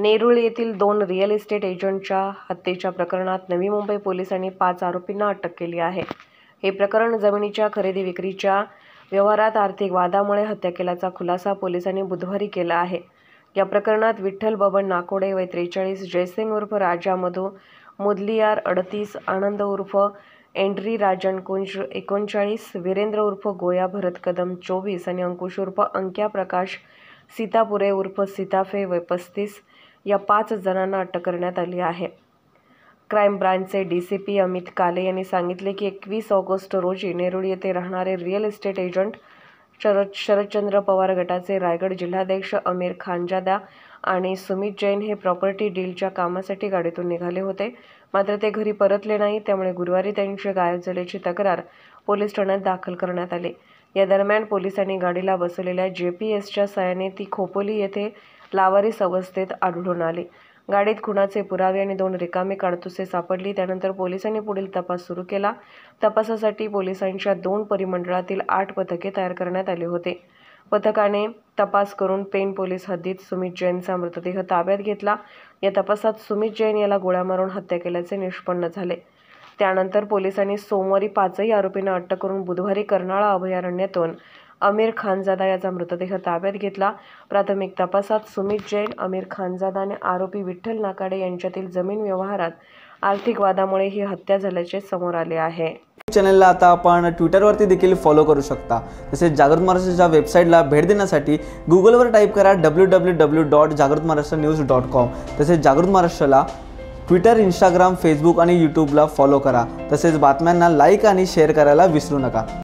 नेरूळ येथील 2 real estate एजंटच्या हत्येच्या प्रकरणात नवी मुंबई पोलिसांनी 5 आरोपींना अटक केली आहे। हे प्रकरण जमिनीच्या खरेदी विक्रीच्या व्यवहारात आर्थिक वादामुळे हत्या केल्याचा खुलासा पोलिसांनी बुधवारी केला आहे। या प्रकरणात विठ्ठल बबन नाकोडे वय 43, जयसिंग उर्फ राजा मधु मुदलियार 38, आनंद उर्फ एंड्री राजन कुंज 39, वीरेंद्र उर्फ गोया भरत कदम 24 आणि अंकुश उर्फ अंक्या प्रकाश सीतापुरे उर्फ सीताफे वय 35 या 5 जणांना अटक करण्यात आली आहे। क्राईम ब्रांचचे डीसीपी अमित काले यांनी सांगितले की 21 ऑगस्ट रोजी नेरूळ येथे राहणारे real estate agent Sharadchandra Pawar गटाचे रायगड जिल्हाध्यक्ष आमिर खानजादा आणि सुमित जैन हे प्रॉपर्टी डीलच्या कामासाठी गाडीतून निघाले होते, मात्र ते घरी परतले नाही। त्यामुळे गुरुवारी त्यांची गायब झाल्याची तक्रार पोलीस ठाण्यात दाखल करण्यात आली। या दरम्यान पोलिसांनी गाडीला बसवलेल्या जीपीएसच्या साहाय्याने ती खोपोली येथे लावारिस अवस्थेत आढळून आली। गाडीत खुनाचे पुरावे आणि 2 रिकामे काडतुसे सापडली। त्यानंतर पोलिसांनी पुढील तपास सुरू केला। तपासासाठी पोलिसांच्या 2 परिमंडळातील 8 पथके तयार करण्यात आली होती। पथकाने तपास करून पेण पोलीस हद्दीत सुमित जैनचा मृतदेह ताब्यात घेतला। या तपासात सुमित जैन याला गोळ्या मारून हत्या केल्याचे निष्पन्न झाले। त्यानंतर पोलिसांनी सोमवारी 5ही आरोपींना अटक करून बुधवारी कर्नाळा अभयारण्यातून आमिर खानजादा याचा मृतदेह ताब्यात घेतला। प्राथमिक तपासात सुमित जैन, आमिर खानजादा आणि आरोपी विठ्ठल नाकाडे यांच्यातील जमीन व्यवहारात आर्थिक वादामुळे ही हत्या झाल्याचे समोर आले आहे। चॅनलला आता आपण ट्विटरवरती देखील फॉलो करू शकता। तसेच जागृत महाराष्ट्राच्या वेबसाईटला भेट देण्यासाठी गुगलवर टाईप करा www.jagrutmaharashtranews.com। तसेच जागृत महाराष्ट्राला ट्विटर, इंस्टाग्राम, फेसबुक आणि यूट्यूबला फॉलो करा। तसेच बातम्यांना लाईक आणि शेअर करायला विसरू नका।